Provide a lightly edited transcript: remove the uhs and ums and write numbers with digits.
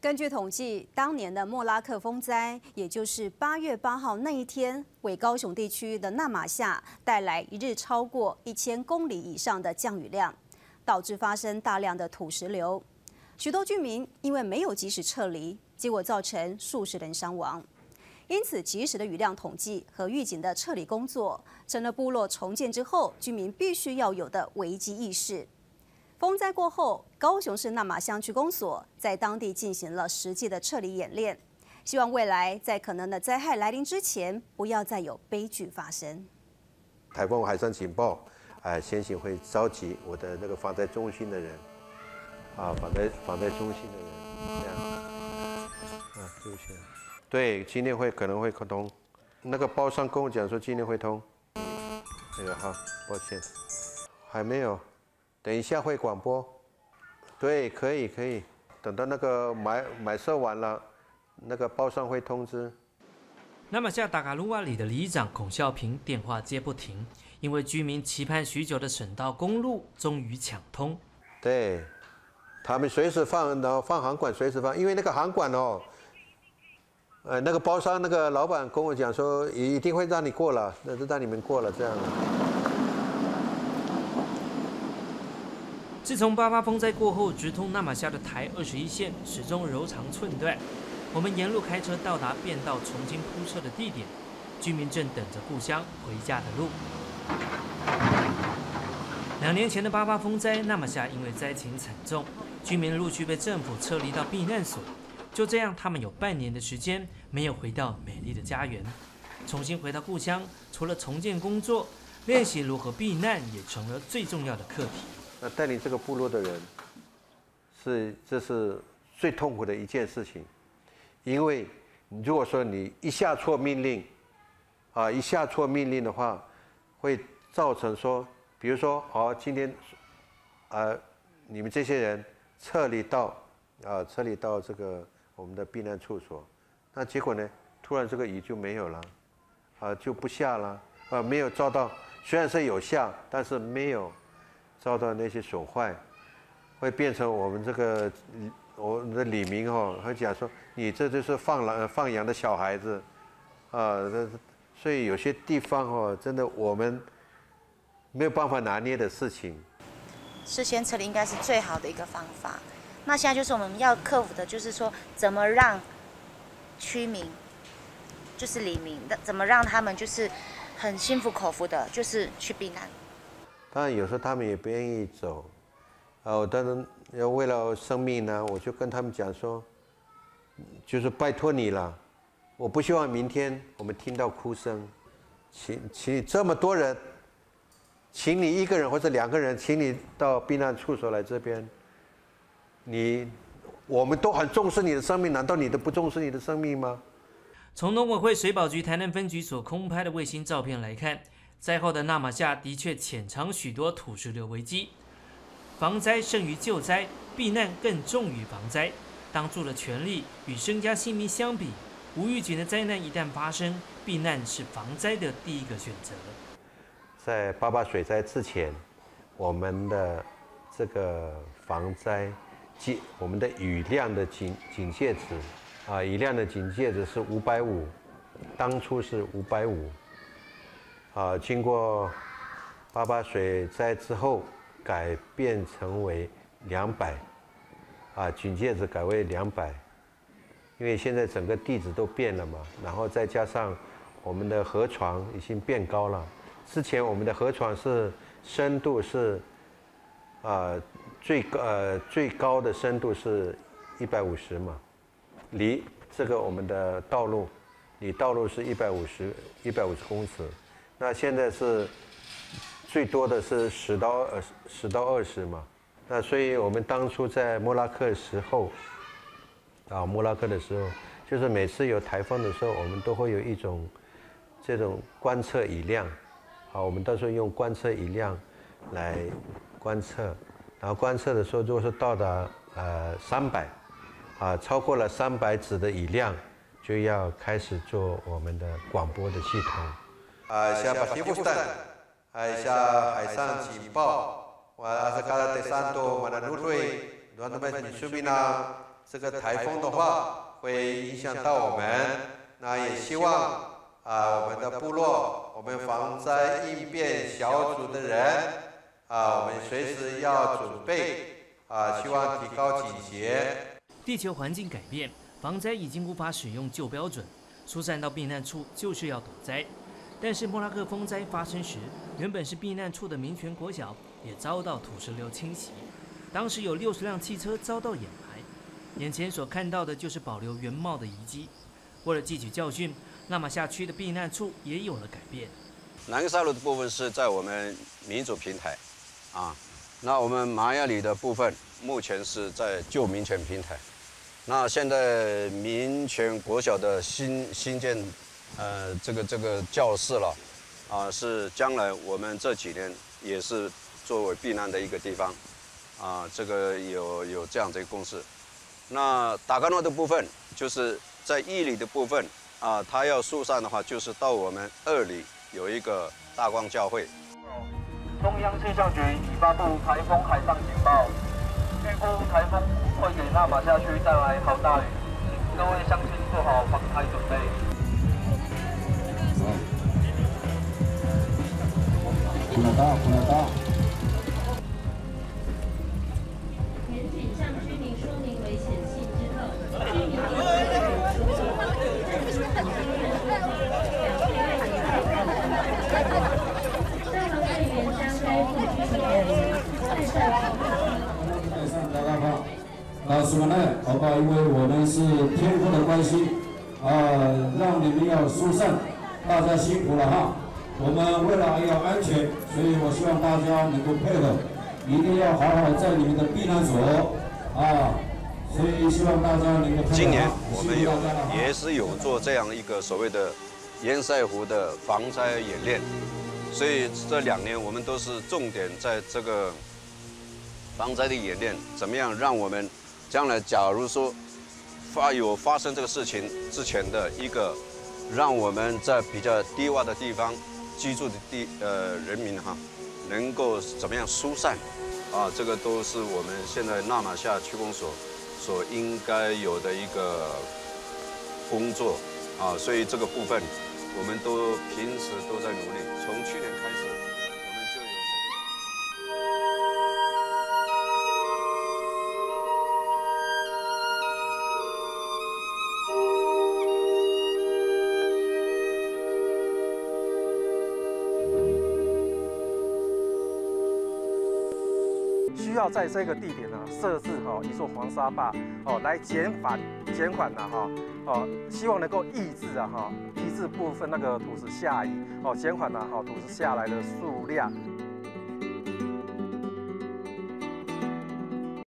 根据统计，当年的莫拉克风灾，也就是8月8号那一天，为高雄地区的纳马夏带来一日超过1000公里以上的降雨量，导致发生大量的土石流。许多居民因为没有及时撤离，结果造成数十人伤亡。因此，及时的雨量统计和预警的撤离工作，成了部落重建之后居民必须要有的危机意识。风灾过后，高雄市那马乡区公所在当地进行了实际的撤离演练，希望未来在可能的灾害来临之前，不要再有悲剧发生。 台风海上警报，先行会召集我的那个防灾中心的人，防灾中心的人，这样，对不起，对，今天可能会通，那个包商跟我讲说今天会通，那个好，抱歉，还没有。等一下会广播，对，可以，等到那个买售完了，那个包商会通知。 那么下达卡鲁瓦里的里长孔孝平电话接不停，因为居民期盼许久的省道公路终于抢通。 对，他们随时放，然后放航管随时放，因为那个航管哦，那个包商那个老板跟我讲说，一定会让你过了，那就让你们过了这样。 自从8·8风灾过后，直通那马夏的台21线始终柔肠寸断。我们沿路开车到达便道重新铺设的地点，居民正等着故乡回家的路。2年前的8·8风灾，那马夏因为灾情惨重，居民陆续被政府撤离到避难所。就这样，他们有半年的时间没有回到美丽的家园。重新回到故乡，除了重建工作，练习如何避难也成了最重要的课题。 那带领这个部落的人，这是最痛苦的一件事情，因为如果说你一下错命令，一下错命令的话，会造成说，比如说，今天，你们这些人撤离到这个我们的避难处所，那结果呢，突然这个雨就没有了，就不下了，没有遭到，虽然是有下，但是没有遭到那些损坏，会变成我们的里民会讲说你这就是放羊的小孩子，所以有些地方真的我们没有办法拿捏的事情。 事先撤离应该是最好的一个方法。那现在就是我们要克服的，就是说怎么让居民，就是里民的，怎么让他们就是很心服口服的，就是去避难。 当然，有时候他们也不愿意走，我当然要为了生命呢，我就跟他们讲说，就是拜托你了，我不希望明天我们听到哭声，请这么多人，请你1个人或者2个人，请你到避难处所来这边，我们都很重视你的生命，难道你都不重视你的生命吗？ 从农委会水保局台南分局所空拍的卫星照片来看，灾后的那马夏的确潜藏许多土石流危机，防灾胜于救灾，避难更重于防灾。当助的权利与身家性命相比，无预警的灾难一旦发生，避难是防灾的第一个选择。 在8·8水灾之前，我们的这个防灾，我们的雨量的警戒值，雨量的警戒值是550，当初是550。经过8·8水灾之后，改变成为200，警戒值改为200，因为现在整个地质都变了嘛，然后再加上我们的河床已经变高了。之前我们的河床是深度是，最高的深度是150嘛，离这个我们的道路是150公尺。那现在是最多的是10到20嘛，那所以我们当初在莫拉克的时候，就是每次有台风的时候，我们都会有一种这种观测雨量，我们到时候用观测雨量来观测，然后观测的时候如果是到达300，超过了300指的雨量，就要开始做我们的广播的系统。siya Pasifustan ay siya ay sang Chimpao, wala sa Kalate Santo Mananuloy, doon naman Subina, 这个台风的话会影响到我们，那也希望我们的部落，我们防灾应变小组的人我们随时要准备希望提高警觉。 地球环境改变，防灾已经无法使用旧标准，疏散到避难处就是要躲灾。但是莫拉克风灾发生时，原本是避难处的民权国小也遭到土石流侵袭，当时有60辆汽车遭到掩埋，眼前所看到的就是保留原貌的遗迹。为了汲取教训，纳马夏区的避难处也有了改变。 南格萨路的部分是在我们民主平台，那我们玛雅里的部分目前是在旧民权平台。那现在民权国小的新建，这个教室了，是将来我们这几年也是作为避难的一个地方，这个有这样的一个共识。那达嘎诺的部分就是在1里的部分，它要疏散的话，就是到我们2里有一个大光教会。 中央气象局已发布台风海上警报，预估台风会给纳马夏区带来好大雨，各位乡亲做好防台准备。 不能到。 严谨向居民说明危险性之后，居民什么呢？好吧，因为我们是天父的关系，让你们要疏散，大家辛苦了哈。我们为了要安全，所以我希望大家能够配合，一定要好好在你们的避难所所以希望大家能够配合。 今年我们也是有做这样一个所谓的堰塞湖的防灾演练，所以这2年我们都是重点在这个防灾的演练，怎么样让我们将来假如说发生这个事情之前的一个，让我们在比较低洼的地方居住的人民能够怎么样疏散这个都是我们现在纳马夏区公所所应该有的一个工作所以这个部分我们都平时都在努力，从去年开始。 需要在这个地点设置一座黄沙坝来减缓希望能够抑制部分那个土石下移减缓土石下来的数量。